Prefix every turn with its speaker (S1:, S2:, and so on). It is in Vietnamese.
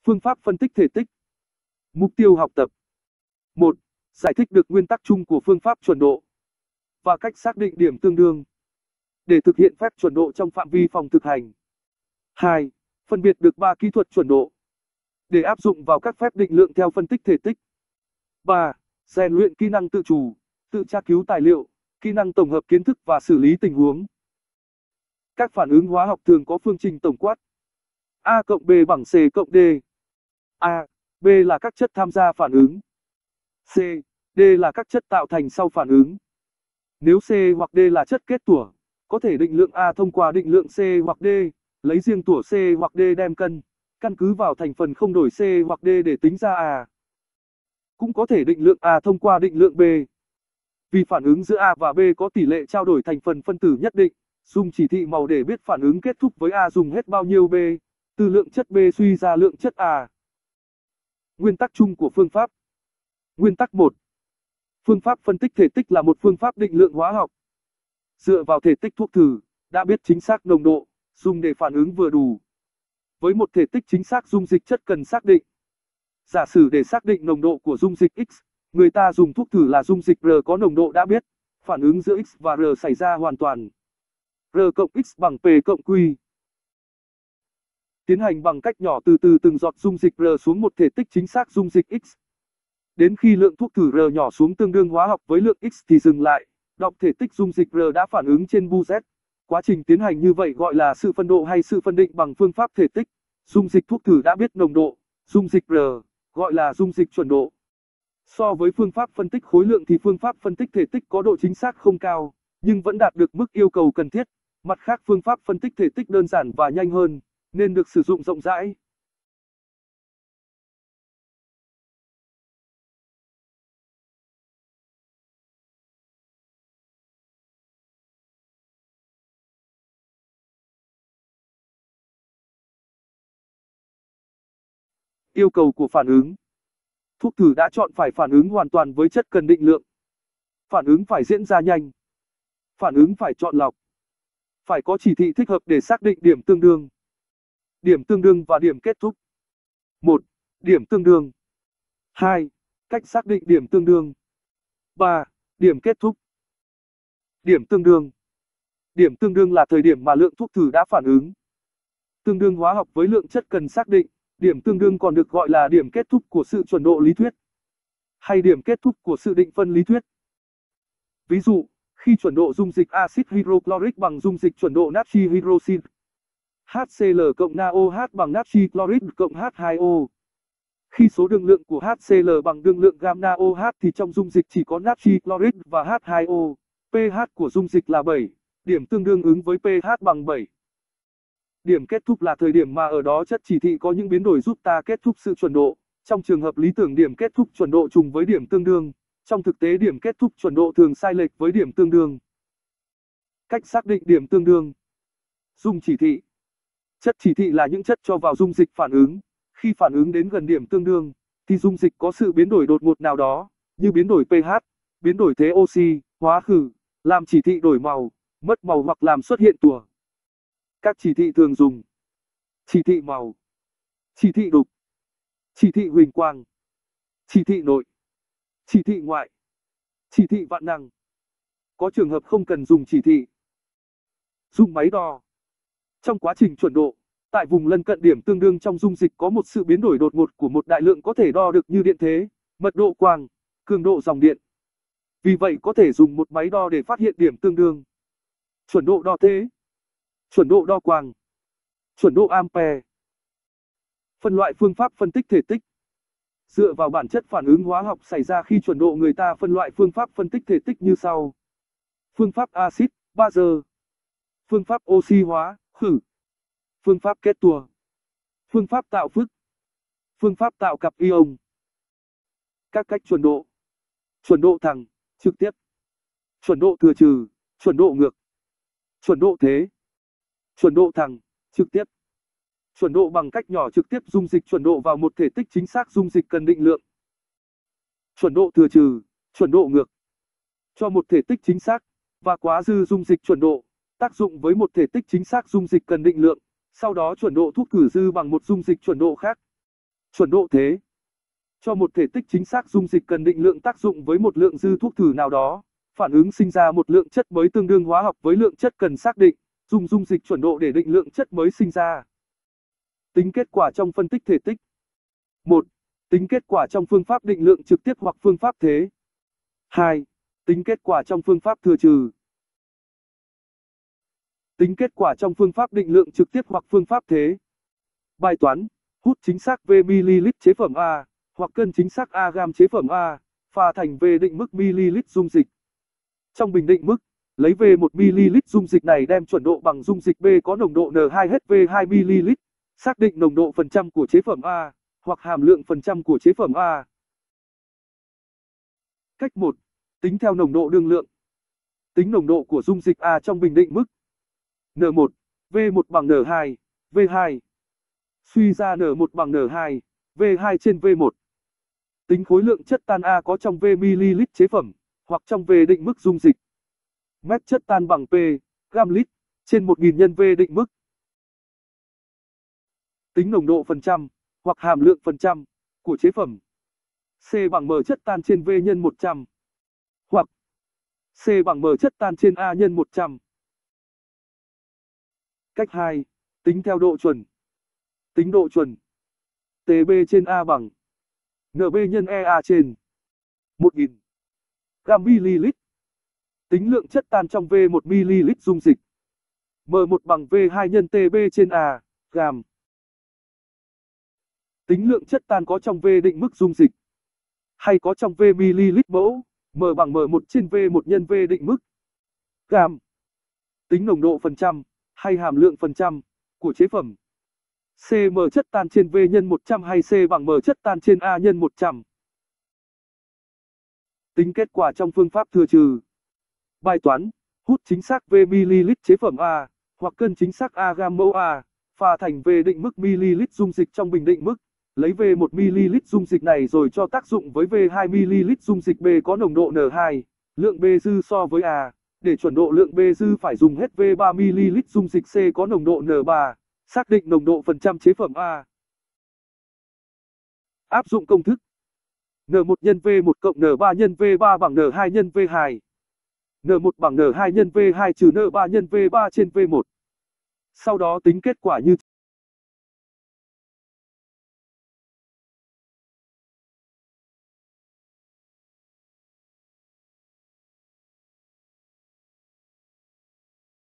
S1: Phương pháp phân tích thể tích. Mục tiêu học tập. 1. Giải thích được nguyên tắc chung của phương pháp chuẩn độ và cách xác định điểm tương đương để thực hiện phép chuẩn độ trong phạm vi phòng thực hành. 2. Phân biệt được 3 kỹ thuật chuẩn độ để áp dụng vào các phép định lượng theo phân tích thể tích. 3. Rèn luyện kỹ năng tự chủ, tự tra cứu tài liệu, kỹ năng tổng hợp kiến thức và xử lý tình huống. Các phản ứng hóa học thường có phương trình tổng quát A cộng B bằng C cộng D. A, B là các chất tham gia phản ứng. C, D là các chất tạo thành sau phản ứng. Nếu C hoặc D là chất kết tủa, có thể định lượng A thông qua định lượng C hoặc D, lấy riêng tủa C hoặc D đem cân, căn cứ vào thành phần không đổi C hoặc D để tính ra A. Cũng có thể định lượng A thông qua định lượng B. Vì phản ứng giữa A và B có tỷ lệ trao đổi thành phần phân tử nhất định, dùng chỉ thị màu để biết phản ứng kết thúc với A dùng hết bao nhiêu B, từ lượng chất B suy ra lượng chất A. Nguyên tắc chung của phương pháp. Nguyên tắc 1. Phương pháp phân tích thể tích là một phương pháp định lượng hóa học. Dựa vào thể tích thuốc thử, đã biết chính xác nồng độ, dùng để phản ứng vừa đủ. Với một thể tích chính xác dung dịch chất cần xác định. Giả sử để xác định nồng độ của dung dịch X, người ta dùng thuốc thử là dung dịch R có nồng độ đã biết, phản ứng giữa X và R xảy ra hoàn toàn. R cộng X bằng P cộng Q. Tiến hành bằng cách nhỏ từ từ từng giọt dung dịch R xuống một thể tích chính xác dung dịch X. Đến khi lượng thuốc thử R nhỏ xuống tương đương hóa học với lượng X thì dừng lại, đọc thể tích dung dịch R đã phản ứng trên bu Z. Quá trình tiến hành như vậy gọi là sự phân độ hay sự phân định bằng phương pháp thể tích. Dung dịch thuốc thử đã biết nồng độ, dung dịch R, gọi là dung dịch chuẩn độ. So với phương pháp phân tích khối lượng thì phương pháp phân tích thể tích có độ chính xác không cao, nhưng vẫn đạt được mức yêu cầu cần thiết. Mặt khác phương pháp phân tích thể tích đơn giản và nhanh hơn, nên được sử dụng rộng rãi. Yêu cầu của phản ứng. Thuốc thử đã chọn phải phản ứng hoàn toàn với chất cần định lượng. Phản ứng phải diễn ra nhanh. Phản ứng phải chọn lọc. Phải có chỉ thị thích hợp để xác định điểm tương đương. Điểm tương đương và điểm kết thúc. 1. Điểm tương đương. 2. Cách xác định điểm tương đương. 3. Điểm kết thúc. Điểm tương đương. Điểm tương đương là thời điểm mà lượng thuốc thử đã phản ứng. Tương đương hóa học với lượng chất cần xác định. Điểm tương đương còn được gọi là điểm kết thúc của sự chuẩn độ lý thuyết, hay điểm kết thúc của sự định phân lý thuyết. Ví dụ, khi chuẩn độ dung dịch axit hydrochloric bằng dung dịch chuẩn độ natri hydroxit, HCl cộng NaOH bằng natri chloride cộng H2O. Khi số đương lượng của HCl bằng đương lượng gam NaOH thì trong dung dịch chỉ có natri chloride và H2O. pH của dung dịch là 7, điểm tương đương ứng với pH bằng 7. Điểm kết thúc là thời điểm mà ở đó chất chỉ thị có những biến đổi giúp ta kết thúc sự chuẩn độ. Trong trường hợp lý tưởng điểm kết thúc chuẩn độ trùng với điểm tương đương. Trong thực tế điểm kết thúc chuẩn độ thường sai lệch với điểm tương đương. Cách xác định điểm tương đương. Dung chỉ thị. Chất chỉ thị là những chất cho vào dung dịch phản ứng. Khi phản ứng đến gần điểm tương đương, thì dung dịch có sự biến đổi đột ngột nào đó, như biến đổi pH, biến đổi thế oxy, hóa khử, làm chỉ thị đổi màu, mất màu hoặc làm xuất hiện tủa. Các chỉ thị thường dùng: chỉ thị màu, chỉ thị đục, chỉ thị huỳnh quang, chỉ thị nội, chỉ thị ngoại, chỉ thị vạn năng. Có trường hợp không cần dùng chỉ thị. Dùng máy đo. Trong quá trình chuẩn độ, tại vùng lân cận điểm tương đương trong dung dịch có một sự biến đổi đột ngột của một đại lượng có thể đo được như điện thế, mật độ quang, cường độ dòng điện. Vì vậy có thể dùng một máy đo để phát hiện điểm tương đương. Chuẩn độ đo thế, chuẩn độ đo quang, chuẩn độ ampere. Phân loại phương pháp phân tích thể tích. Dựa vào bản chất phản ứng hóa học xảy ra khi chuẩn độ, người ta phân loại phương pháp phân tích thể tích như sau: phương pháp axit, bazơ, phương pháp oxy hóa, khử, phương pháp kết tủa, phương pháp tạo phức, phương pháp tạo cặp ion. Các cách chuẩn độ: chuẩn độ thẳng, trực tiếp, chuẩn độ thừa trừ, chuẩn độ ngược, chuẩn độ thế, chuẩn độ thẳng, trực tiếp. Chuẩn độ bằng cách nhỏ trực tiếp dung dịch chuẩn độ vào một thể tích chính xác dung dịch cần định lượng. Chuẩn độ thừa trừ, chuẩn độ ngược. Cho một thể tích chính xác và quá dư dung dịch chuẩn độ, tác dụng với một thể tích chính xác dung dịch cần định lượng, sau đó chuẩn độ thuốc khử dư bằng một dung dịch chuẩn độ khác. Chuẩn độ thế. Cho một thể tích chính xác dung dịch cần định lượng tác dụng với một lượng dư thuốc thử nào đó, phản ứng sinh ra một lượng chất mới tương đương hóa học với lượng chất cần xác định, dùng dung dịch chuẩn độ để định lượng chất mới sinh ra. Tính kết quả trong phân tích thể tích. 1. Tính kết quả trong phương pháp định lượng trực tiếp hoặc phương pháp thế. 2. Tính kết quả trong phương pháp thừa trừ. Tính kết quả trong phương pháp định lượng trực tiếp hoặc phương pháp thế. Bài toán: hút chính xác V ml chế phẩm A, hoặc cân chính xác A gam chế phẩm A, pha thành V định mức ml dung dịch. Trong bình định mức, lấy V 1 ml dung dịch này đem chuẩn độ bằng dung dịch B có nồng độ N2HV 2 ml, xác định nồng độ phần trăm của chế phẩm A, hoặc hàm lượng phần trăm của chế phẩm A. Cách 1. Tính theo nồng độ đương lượng. Tính nồng độ của dung dịch A trong bình định mức. N1, V1 bằng N2, V2. Suy ra N1 bằng N2, V2 trên V1. Tính khối lượng chất tan A có trong V ml chế phẩm, hoặc trong V định mức dung dịch. Mét chất tan bằng P, gam lít, trên 1000 nhân V định mức. Tính nồng độ phần trăm, hoặc hàm lượng phần trăm, của chế phẩm. C bằng M chất tan trên V nhân 100. Hoặc C bằng M chất tan trên A nhân 100. Cách 2. Tính theo độ chuẩn. Tính độ chuẩn. TB trên A bằng NB nhân EA trên 1000 gam ml. Tính lượng chất tan trong V1 ml dung dịch. M1 bằng V2 nhân TB trên A, gam. Tính lượng chất tan có trong V định mức dung dịch, hay có trong V ml mẫu, M bằng M1 trên V1 nhân V định mức, gam. Tính nồng độ phần trăm, hay hàm lượng phần trăm, của chế phẩm. CM chất tan trên V nhân 100 hay C bằng M chất tan trên A nhân 100. Tính kết quả trong phương pháp thừa trừ. Bài toán: hút chính xác V ml chế phẩm A, hoặc cân chính xác A gam mẫu A, pha thành V định mức ml dung dịch trong bình định mức. Lấy V 1 ml dung dịch này rồi cho tác dụng với V 2 ml dung dịch B có nồng độ N2, lượng B dư so với A. Để chuẩn độ lượng B dư phải dùng hết V 3 ml dung dịch C có nồng độ N3, xác định nồng độ phần trăm chế phẩm A. Áp dụng công thức N1 nhân V1 cộng N3 nhân V3 bằng N2 nhân V2. N1 bằng N2 nhân V2 trừ N3 nhân V3 trên V1. Sau đó tính kết quả như